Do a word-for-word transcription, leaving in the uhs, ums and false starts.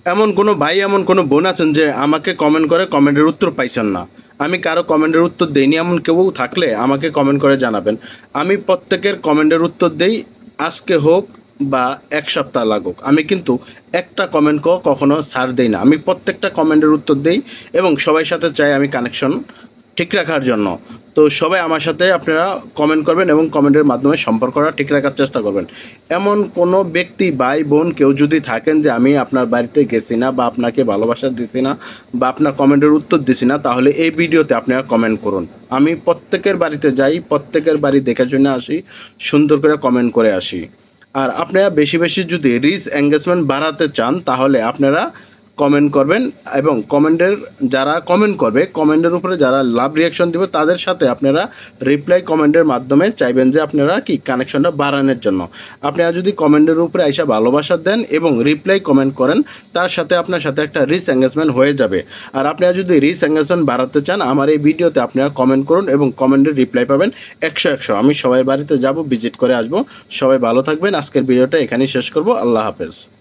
এমন কোনো ভাই এমন কোনো বোন আছেন যে আমাকে কমেন্ট করে কমেন্টের উত্তর পাইছেন না? আমি কারো কমেন্টের উত্তর দেইনি এমন কেউ থাকলে আমাকে কমেন্ট করে জানাবেন। আমি প্রত্যেকের কমেন্টের উত্তর দেই, আজকে হোক বা এক সপ্তাহ লাগুক। আমি কিন্তু একটা কমেন্টকেও কখনো ছাড় দেই না। আমি প্রত্যেকটা কমেন্টের উত্তর দেই এবং সবার সাথে চাই আমি কানেকশন ঠিক রাখার জন্য। তো সবাই আমার সাথে আপনারা কমেন্ট করবেন এবং কমেন্টের মাধ্যমে সম্পর্কটা ঠিক রাখার চেষ্টা করবেন। এমন কোনো ব্যক্তি ভাই বোন কেউ যদি থাকেন যে আমি আপনার বাড়িতে গেছি না বা আপনাকে ভালোবাসা দিছি না বা আপনার কমেন্টের উত্তর দিছি না, তাহলে এই ভিডিওতে আপনারা কমেন্ট করুন। আমি প্রত্যেকের বাড়িতে যাই, প্রত্যেকের বাড়ি দেখার জন্য আসি, সুন্দর করে কমেন্ট করে আসি। আর আপনারা বেশি বেশি যদি রিচ এঙ্গেজমেন্ট বাড়াতে চান তাহলে আপনারা কমেন্ট করবেন এবং কমেন্টের যারা কমেন্ট করবে কমেন্টের উপরে যারা লাভ রিয়াকশন দেবে তাদের সাথে আপনারা রিপ্লাই কমেন্টের মাধ্যমে চাইবেন যে আপনারা কি কানেকশনটা বাড়ানোর জন্য। আপনারা যদি কমেন্টের উপরে আইসা ভালোবাসা দেন এবং রিপ্লাই কমেন্ট করেন, তার সাথে আপনার সাথে একটা রিচ এঙ্গেজমেন্ট হয়ে যাবে। আর আপনারা যদি রিচ এঙ্গেজমেন্ট বাড়াতে চান আমার এই ভিডিওতে আপনারা কমেন্ট করুন এবং কমেন্টের রিপ্লাই পাবেন একশো একশো। আমি সবাই বাড়িতে যাব, ভিজিট করে আসবো। সবাই ভালো থাকবেন। আজকের ভিডিওটা এখানেই শেষ করব। আল্লাহ হাফেজ।